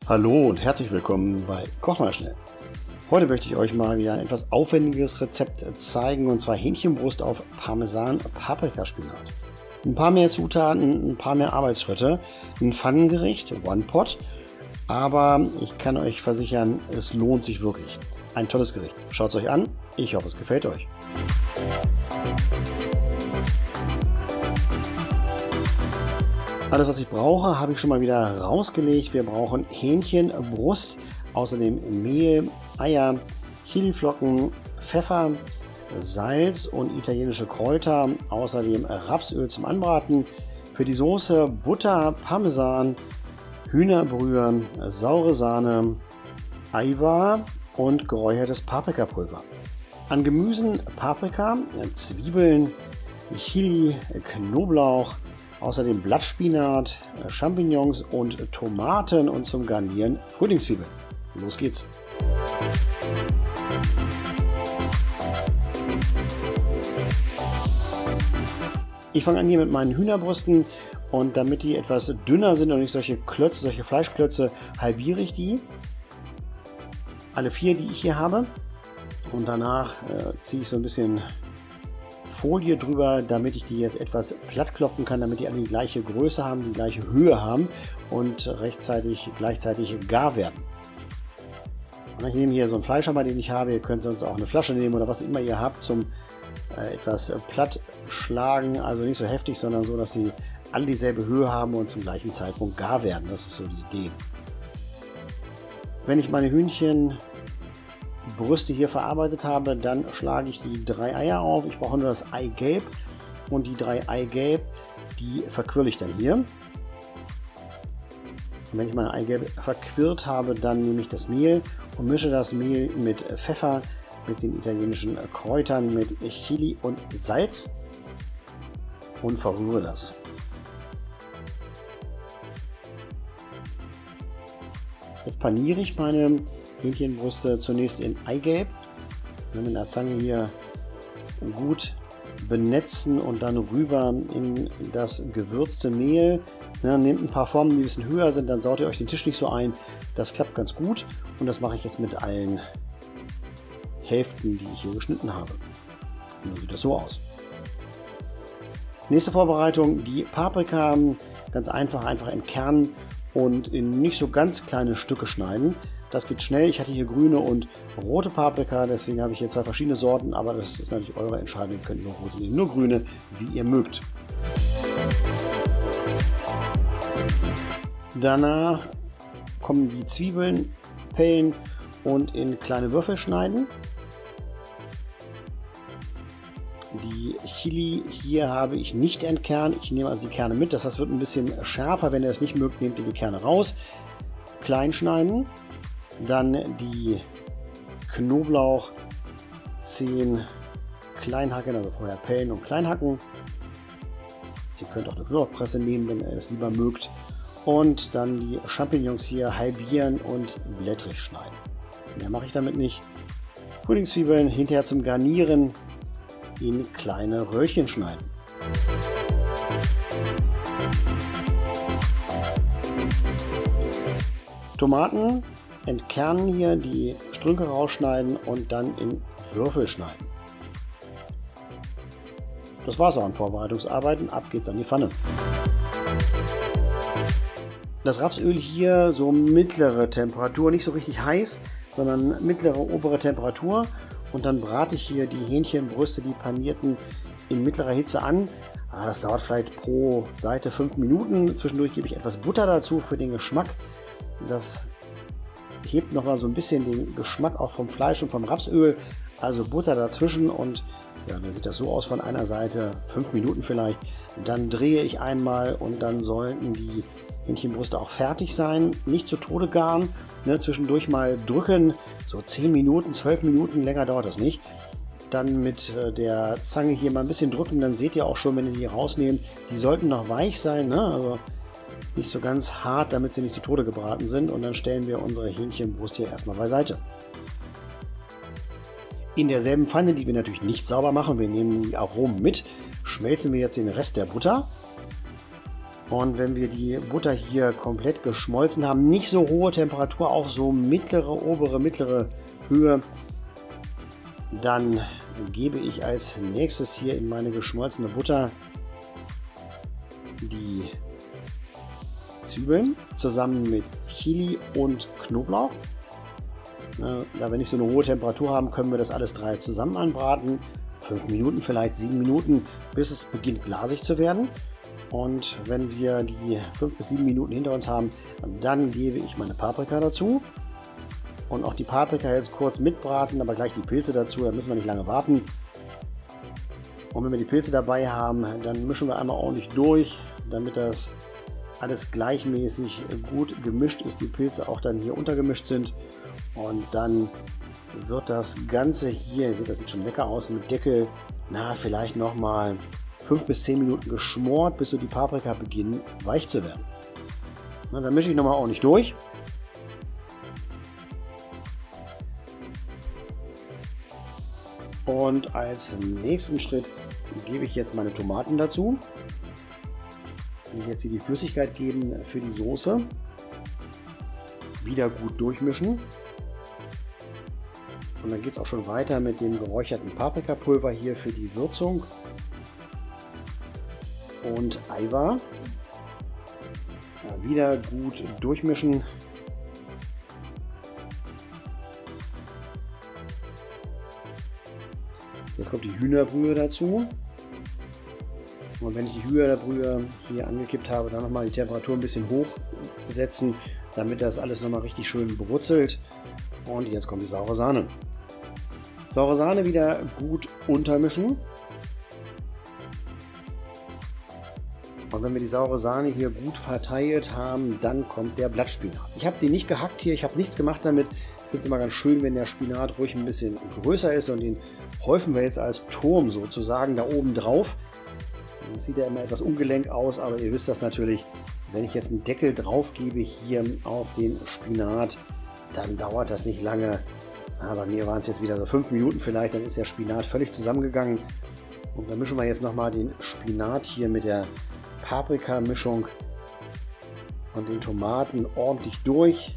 Hallo und herzlich willkommen bei Koch mal schnell. Heute möchte ich euch mal wieder ein etwas aufwendiges Rezept zeigen, und zwar Hähnchenbrust auf Parmesan-Paprikaspinat. Ein paar mehr Zutaten, ein paar mehr Arbeitsschritte, ein Pfannengericht, One-Pot, aber ich kann euch versichern, es lohnt sich wirklich. Ein tolles Gericht. Schaut es euch an, ich hoffe es gefällt euch. Alles, was ich brauche, habe ich schon mal wieder rausgelegt. Wir brauchen Hähnchenbrust, außerdem Mehl, Eier, Chiliflocken, Pfeffer, Salz und italienische Kräuter, außerdem Rapsöl zum Anbraten. Für die Soße Butter, Parmesan, Hühnerbrühe, saure Sahne, Eiweiß und geräuchertes Paprikapulver. An Gemüsen Paprika, Zwiebeln, Chili, Knoblauch, außerdem Blattspinat, Champignons und Tomaten und zum Garnieren Frühlingszwiebeln. Los geht's! Ich fange an hier mit meinen Hühnerbrüsten, und damit die etwas dünner sind und nicht solche Klötze, solche Fleischklötze, halbiere ich die. Alle 4, die ich hier habe. Und danach ziehe ich so ein bisschen Folie drüber, damit ich die jetzt etwas platt klopfen kann, damit die alle die gleiche Größe haben, die gleiche Höhe haben und gleichzeitig gar werden. Und ich nehme hier so einen Fleischhammer, den ich habe. Ihr könnt sonst auch eine Flasche nehmen oder was immer ihr habt zum etwas platt schlagen. Also nicht so heftig, sondern so, dass sie alle dieselbe Höhe haben und zum gleichen Zeitpunkt gar werden. Das ist so die Idee. Wenn ich meine Hühnchenbrüste hier verarbeitet habe, dann schlage ich die 3 Eier auf. Ich brauche nur das Eigelb, und die 3 Eigelb, die verquirle ich dann hier. Und wenn ich meine Eigelb verquirlt habe, dann nehme ich das Mehl und mische das Mehl mit Pfeffer, mit den italienischen Kräutern, mit Chili und Salz und verrühre das. Jetzt paniere ich meine Hähnchenbrüste zunächst in Eigelb. Mit einer Zange hier gut benetzen und dann rüber in das gewürzte Mehl. Ja, nehmt ein paar Formen, die ein bisschen höher sind, dann saut ihr euch den Tisch nicht so ein. Das klappt ganz gut, und das mache ich jetzt mit allen Hälften, die ich hier geschnitten habe. Und dann sieht das so aus. Nächste Vorbereitung, die Paprika. Ganz einfach entkernen und in nicht so ganz kleine Stücke schneiden. Das geht schnell. Ich hatte hier grüne und rote Paprika, deswegen habe ich hier 2 verschiedene Sorten, aber das ist natürlich eure Entscheidung. Ihr könnt nur rote nehmen, nur grüne, wie ihr mögt. Danach kommen die Zwiebeln, pellen und in kleine Würfel schneiden. Die Chili hier habe ich nicht entkernt. Ich nehme also die Kerne mit. Das wird ein bisschen schärfer. Wenn ihr es nicht mögt, nehmt ihr die Kerne raus. Klein schneiden. Dann die Knoblauchzehen klein hacken, also vorher pellen und klein hacken. Ihr könnt auch eine Knoblauchpresse nehmen, wenn ihr es lieber mögt. Und dann die Champignons hier halbieren und blättrig schneiden. Mehr mache ich damit nicht. Frühlingszwiebeln hinterher zum Garnieren in kleine Röllchen schneiden. Tomaten entkernen hier, die Strünke rausschneiden und dann in Würfel schneiden. Das war's auch an Vorbereitungsarbeiten. Ab geht's an die Pfanne. Das Rapsöl hier so mittlere Temperatur, nicht so richtig heiß, sondern mittlere obere Temperatur. Und dann brate ich hier die Hähnchenbrüste, die panierten, in mittlerer Hitze an. Das dauert vielleicht pro Seite 5 Minuten. Zwischendurch gebe ich etwas Butter dazu für den Geschmack. Das hebt nochmal so ein bisschen den Geschmack auch vom Fleisch und vom Rapsöl. Also Butter dazwischen, und ja, dann sieht das so aus von einer Seite, 5 Minuten vielleicht. Dann drehe ich einmal, und dann sollten die Hähnchenbrüste auch fertig sein. Nicht zu Tode garen, ne, zwischendurch mal drücken, so 10 Minuten, 12 Minuten, länger dauert das nicht. Dann mit der Zange hier mal ein bisschen drücken, dann seht ihr auch schon, wenn ihr die rausnehmt, die sollten noch weich sein, ne? Also nicht so ganz hart, damit sie nicht zu Tode gebraten sind. Und dann stellen wir unsere Hähnchenbrust hier erstmal beiseite. In derselben Pfanne, die wir natürlich nicht sauber machen, wir nehmen die Aromen mit, schmelzen wir jetzt den Rest der Butter. Und wenn wir die Butter hier komplett geschmolzen haben, nicht so hohe Temperatur, auch so mittlere, obere, mittlere Höhe, dann gebe ich als nächstes hier in meine geschmolzene Butter die Zwiebeln zusammen mit Chili und Knoblauch. Da wir nicht so eine hohe Temperatur haben, können wir das alles 3 zusammen anbraten. 5 Minuten, vielleicht 7 Minuten, bis es beginnt glasig zu werden. Und wenn wir die 5 bis 7 Minuten hinter uns haben, dann gebe ich meine Paprika dazu. Und auch die Paprika jetzt kurz mitbraten, aber gleich die Pilze dazu, da müssen wir nicht lange warten. Und wenn wir die Pilze dabei haben, dann mischen wir einmal ordentlich durch, damit das alles gleichmäßig gut gemischt ist, die Pilze auch dann hier untergemischt sind. Und dann wird das Ganze hier, ihr seht, das sieht schon lecker aus, mit Deckel, vielleicht nochmal 5 bis 10 Minuten geschmort, bis so die Paprika beginnen weich zu werden. Dann mische ich nochmal ordentlich durch. Und als nächsten Schritt gebe ich jetzt meine Tomaten dazu. Wenn ich jetzt hier die Flüssigkeit geben für die Soße, wieder gut durchmischen. Und dann geht es auch schon weiter mit dem geräucherten Paprikapulver hier für die Würzung. Und Eiweiß. Wieder gut durchmischen. Jetzt kommt die Hühnerbrühe dazu. Und wenn ich die Hühnerbrühe hier angekippt habe, dann nochmal die Temperatur ein bisschen hochsetzen, damit das alles nochmal richtig schön brutzelt. Und jetzt kommt die saure Sahne. Saure Sahne wieder gut untermischen. Und wenn wir die saure Sahne hier gut verteilt haben, dann kommt der Blattspinat. Ich habe den nicht gehackt hier, ich habe nichts gemacht damit. Ich finde es immer ganz schön, wenn der Spinat ruhig ein bisschen größer ist, und den häufen wir jetzt als Turm sozusagen da oben drauf. Das sieht ja immer etwas ungelenk aus, aber ihr wisst das natürlich, wenn ich jetzt einen Deckel drauf gebe hier auf den Spinat, dann dauert das nicht lange. Bei mir waren es jetzt wieder so 5 Minuten vielleicht, dann ist der Spinat völlig zusammengegangen. Und dann mischen wir jetzt nochmal den Spinat hier mit der Paprika-Mischung und den Tomaten ordentlich durch.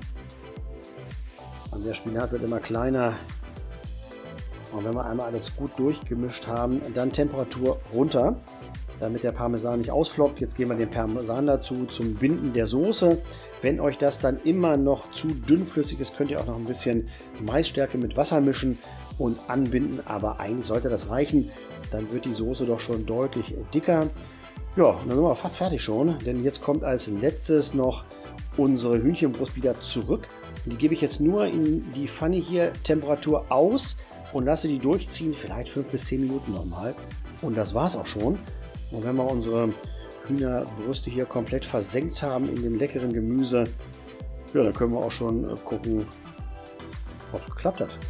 Und der Spinat wird immer kleiner. Und wenn wir einmal alles gut durchgemischt haben, dann Temperatur runter, damit der Parmesan nicht ausfloppt. Jetzt geben wir den Parmesan dazu zum Binden der Soße. Wenn euch das dann immer noch zu dünnflüssig ist, könnt ihr auch noch ein bisschen Maisstärke mit Wasser mischen und anbinden. Aber eigentlich sollte das reichen. Dann wird die Soße doch schon deutlich dicker. Ja, dann sind wir fast fertig schon, denn jetzt kommt als letztes noch unsere Hühnchenbrust wieder zurück. Die gebe ich jetzt nur in die Pfanne hier, Temperatur aus, und lasse die durchziehen, vielleicht 5 bis 10 Minuten nochmal. Und das war es auch schon. Und wenn wir unsere Hühnerbrüste hier komplett versenkt haben in dem leckeren Gemüse, ja, dann können wir auch schon gucken, ob es geklappt hat.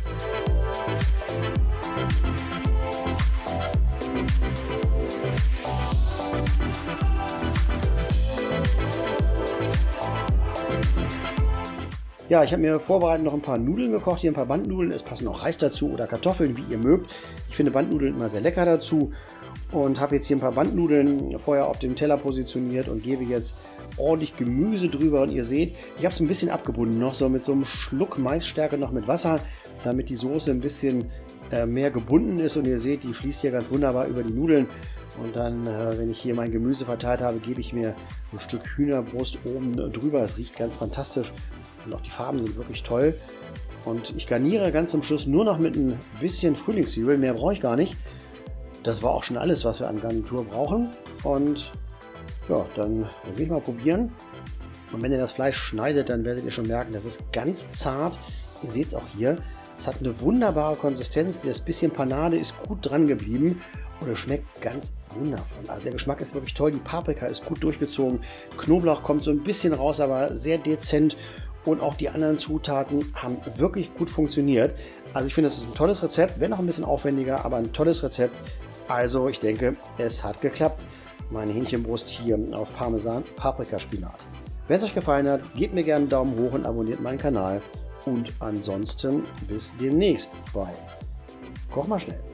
Ja, ich habe mir vorbereitet noch ein paar Nudeln gekocht, hier ein paar Bandnudeln. Es passen auch Reis dazu oder Kartoffeln, wie ihr mögt. Ich finde Bandnudeln immer sehr lecker dazu. Und habe jetzt hier ein paar Bandnudeln vorher auf dem Teller positioniert und gebe jetzt ordentlich Gemüse drüber. Und ihr seht, ich habe es ein bisschen abgebunden noch, so mit so einem Schluck Maisstärke noch mit Wasser, damit die Soße ein bisschen mehr gebunden ist. Und ihr seht, die fließt hier ganz wunderbar über die Nudeln. Und dann, wenn ich hier mein Gemüse verteilt habe, gebe ich mir ein Stück Hühnerbrust oben drüber. Es riecht ganz fantastisch. Und auch die Farben sind wirklich toll. Und ich garniere ganz zum Schluss nur noch mit ein bisschen Frühlingszwiebeln. Mehr brauche ich gar nicht. Das war auch schon alles, was wir an Garnitur brauchen. Und ja, dann will ich mal probieren. Und wenn ihr das Fleisch schneidet, dann werdet ihr schon merken, das ist ganz zart. Ihr seht es auch hier. Es hat eine wunderbare Konsistenz. Das bisschen Panade ist gut dran geblieben. Und es schmeckt ganz wundervoll. Also der Geschmack ist wirklich toll. Die Paprika ist gut durchgezogen. Knoblauch kommt so ein bisschen raus, aber sehr dezent. Und auch die anderen Zutaten haben wirklich gut funktioniert. Also ich finde, das ist ein tolles Rezept. Wenn noch ein bisschen aufwendiger, aber ein tolles Rezept. Also ich denke, es hat geklappt. Meine Hähnchenbrust hier auf Parmesan, Paprika, Spinat. Wenn es euch gefallen hat, gebt mir gerne einen Daumen hoch und abonniert meinen Kanal. Und ansonsten bis demnächst bei Koch mal schnell.